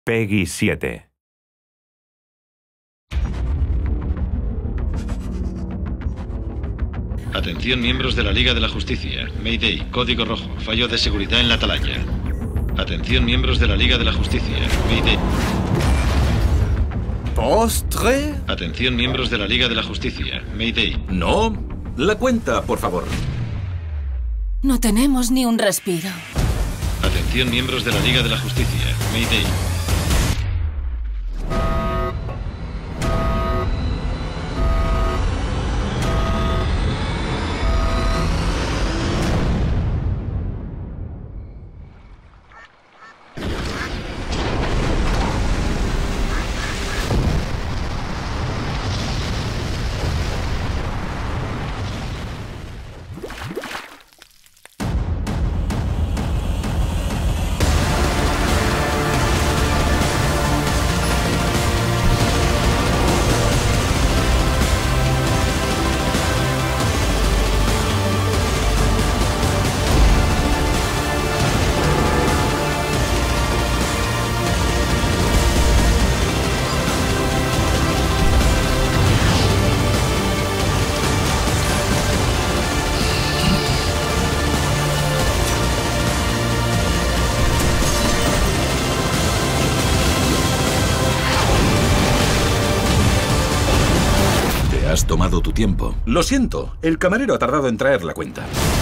Peggy 7. Atención miembros de la Liga de la Justicia. Mayday, código rojo, fallo de seguridad en la atalaya. Atención miembros de la Liga de la Justicia. Mayday. ¿Postre? Atención miembros de la Liga de la Justicia. Mayday. No. La cuenta, por favor. No tenemos ni un respiro. Atención miembros de la Liga de la Justicia. Mayday. Has tomado tu tiempo. Lo siento, el camarero ha tardado en traer la cuenta.